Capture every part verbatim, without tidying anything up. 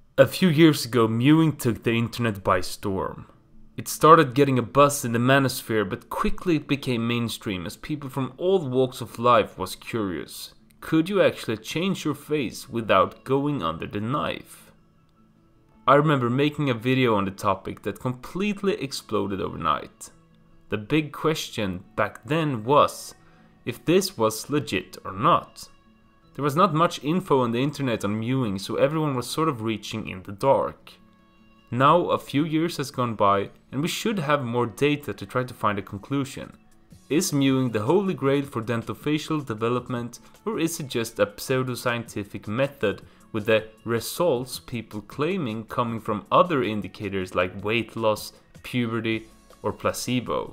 A few years ago, mewing took the internet by storm. It started getting a buzz in the manosphere, but quickly it became mainstream as people from all walks of life was curious. Could you actually change your face without going under the knife? I remember making a video on the topic that completely exploded overnight. The big question back then was if this was legit or not. There was not much info on the internet on mewing, so everyone was sort of reaching in the dark. Now a few years has gone by and we should have more data to try to find a conclusion. Is mewing the holy grail for dentofacial development, or is it just a pseudoscientific method with the results people claiming coming from other indicators like weight loss, puberty or placebo?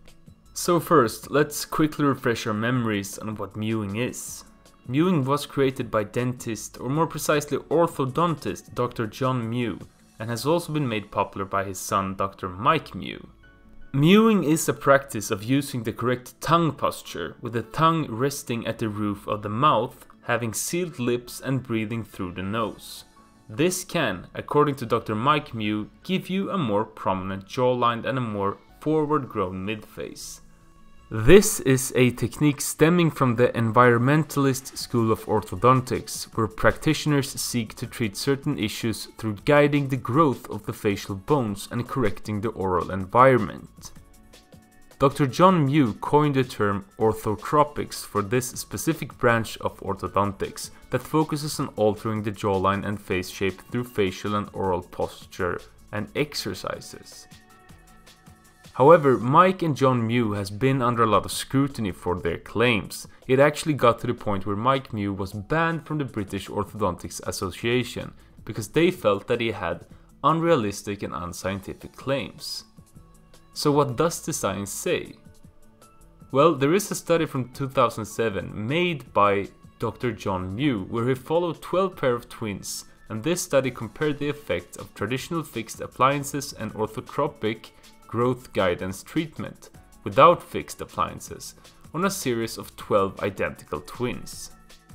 So first, let's quickly refresh our memories on what mewing is. Mewing was created by dentist, or more precisely orthodontist, Doctor John Mew, and has also been made popular by his son Doctor Mike Mew. Mewing is a practice of using the correct tongue posture, with the tongue resting at the roof of the mouth, having sealed lips and breathing through the nose. This can, according to Doctor Mike Mew, give you a more prominent jawline and a more forward-grown midface. This is a technique stemming from the environmentalist school of orthodontics, where practitioners seek to treat certain issues through guiding the growth of the facial bones and correcting the oral environment. Doctor John Mew coined the term orthotropics for this specific branch of orthodontics that focuses on altering the jawline and face shape through facial and oral posture and exercises. However, Mike and John Mew has been under a lot of scrutiny for their claims. It actually got to the point where Mike Mew was banned from the British Orthodontics Association because they felt that he had unrealistic and unscientific claims. So what does the science say? Well, there is a study from two thousand seven made by Doctor John Mew where he followed twelve pair of twins, and this study compared the effects of traditional fixed appliances and orthotropic growth guidance treatment without fixed appliances on a series of twelve identical twins.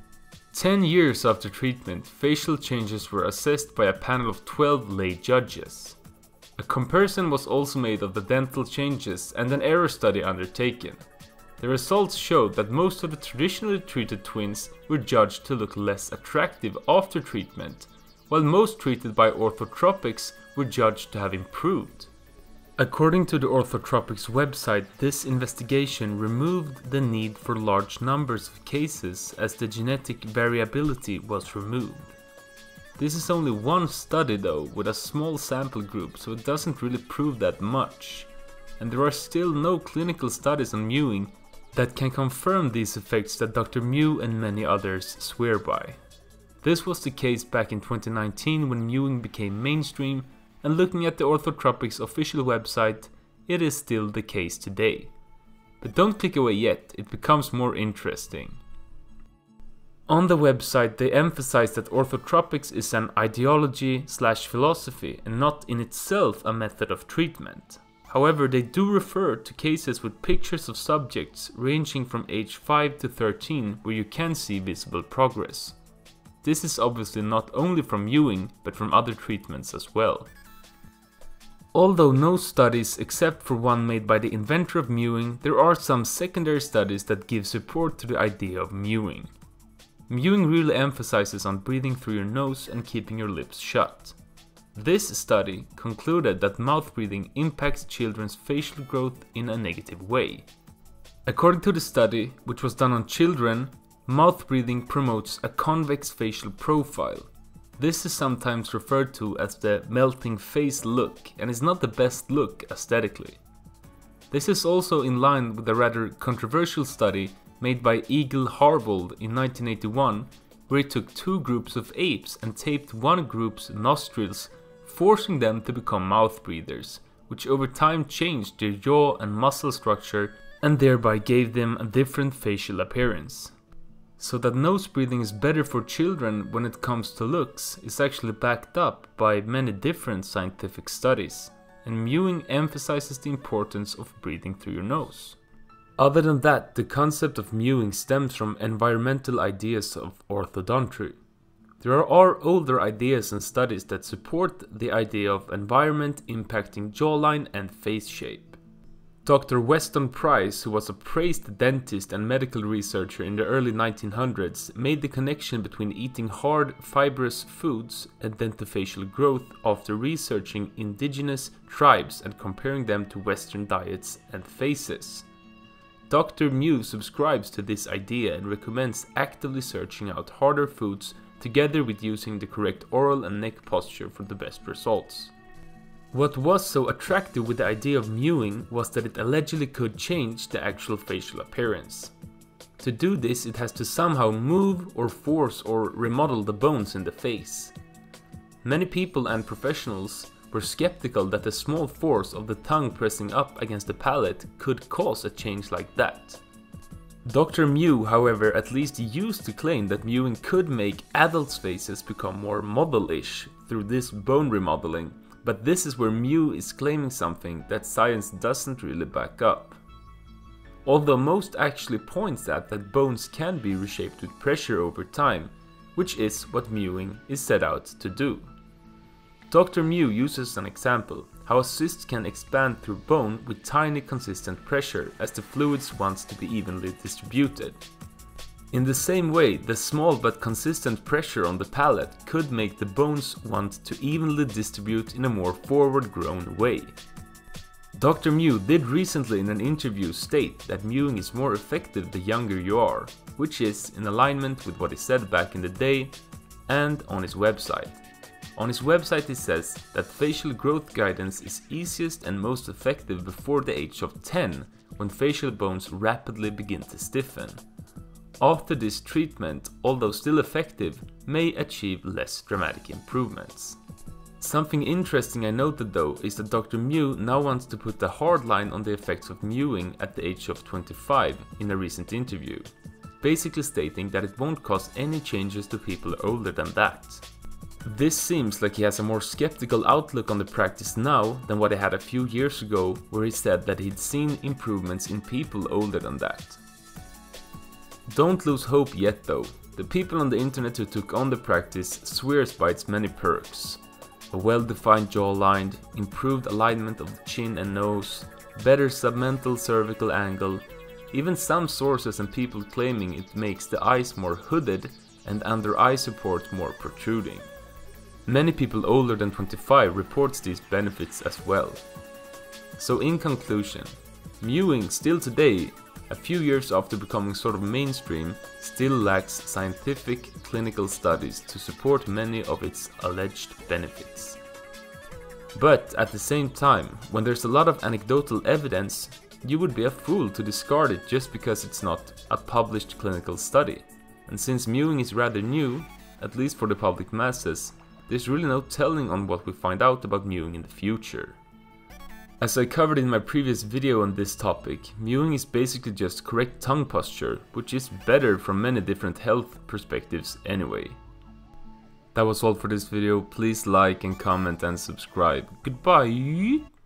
ten years after treatment, facial changes were assessed by a panel of twelve lay judges. A comparison was also made of the dental changes and an error study undertaken. The results showed that most of the traditionally treated twins were judged to look less attractive after treatment, while most treated by orthotropics were judged to have improved. According to the Orthotropics website, this investigation removed the need for large numbers of cases as the genetic variability was removed. This is only one study though, with a small sample group, so it doesn't really prove that much. And there are still no clinical studies on mewing that can confirm these effects that Doctor Mew and many others swear by. This was the case back in twenty nineteen when mewing became mainstream, and looking at the Orthotropics official website, it is still the case today. But don't click away yet, it becomes more interesting. On the website they emphasize that orthotropics is an ideology slash philosophy and not in itself a method of treatment. However, they do refer to cases with pictures of subjects ranging from age five to thirteen where you can see visible progress. This is obviously not only from mewing, but from other treatments as well. Although no studies except for one made by the inventor of mewing, there are some secondary studies that give support to the idea of mewing. Mewing really emphasizes on breathing through your nose and keeping your lips shut. This study concluded that mouth breathing impacts children's facial growth in a negative way. According to the study, which was done on children, mouth breathing promotes a convex facial profile. This is sometimes referred to as the melting face look and is not the best look aesthetically. This is also in line with a rather controversial study made by Eagle Harvold in nineteen eighty-one, where he took two groups of apes and taped one group's nostrils, forcing them to become mouth breathers, which over time changed their jaw and muscle structure and thereby gave them a different facial appearance. So that nose breathing is better for children when it comes to looks is actually backed up by many different scientific studies, and mewing emphasizes the importance of breathing through your nose. Other than that, the concept of mewing stems from environmental ideas of orthodontry. There are older ideas and studies that support the idea of environment impacting jawline and face shape. Doctor Weston Price, who was a praised dentist and medical researcher in the early nineteen hundreds, made the connection between eating hard, fibrous foods and dentofacial growth after researching indigenous tribes and comparing them to Western diets and faces. Doctor Mew subscribes to this idea and recommends actively searching out harder foods together with using the correct oral and neck posture for the best results. What was so attractive with the idea of mewing was that it allegedly could change the actual facial appearance. To do this, it has to somehow move or force or remodel the bones in the face. Many people and professionals were skeptical that the small force of the tongue pressing up against the palate could cause a change like that. Doctor Mew, however, at least used to claim that mewing could make adults' faces become more model-ish through this bone remodeling. But this is where Mew is claiming something that science doesn't really back up. Although most actually points at that bones can be reshaped with pressure over time, which is what mewing is set out to do. Doctor Mew uses an example, how a cyst can expand through bone with tiny consistent pressure as the fluids wants to be evenly distributed. In the same way, the small but consistent pressure on the palate could make the bones want to evenly distribute in a more forward-grown way. Doctor Mew did recently in an interview state that mewing is more effective the younger you are, which is in alignment with what he said back in the day and on his website. On his website he says that facial growth guidance is easiest and most effective before the age of ten, when facial bones rapidly begin to stiffen. After this treatment, although still effective, may achieve less dramatic improvements. Something interesting I noted though is that Doctor Mew now wants to put a hard line on the effects of mewing at the age of twenty-five in a recent interview, basically stating that it won't cause any changes to people older than that. This seems like he has a more skeptical outlook on the practice now than what he had a few years ago, where he said that he'd seen improvements in people older than that. Don't lose hope yet though. The people on the internet who took on the practice swears by its many perks. A well-defined jawline, improved alignment of the chin and nose, better submental cervical angle, even some sources and people claiming it makes the eyes more hooded and under eye support more protruding. Many people older than twenty-five reports these benefits as well. So in conclusion, mewing still today, a few years after becoming sort of mainstream, still lacks scientific clinical studies to support many of its alleged benefits. But at the same time, when there's a lot of anecdotal evidence, you would be a fool to discard it just because it's not a published clinical study. And since mewing is rather new, at least for the public masses, there's really no telling on what we find out about mewing in the future. As I covered in my previous video on this topic, mewing is basically just correct tongue posture, which is better from many different health perspectives anyway. That was all for this video. Please like and comment and subscribe. Goodbye!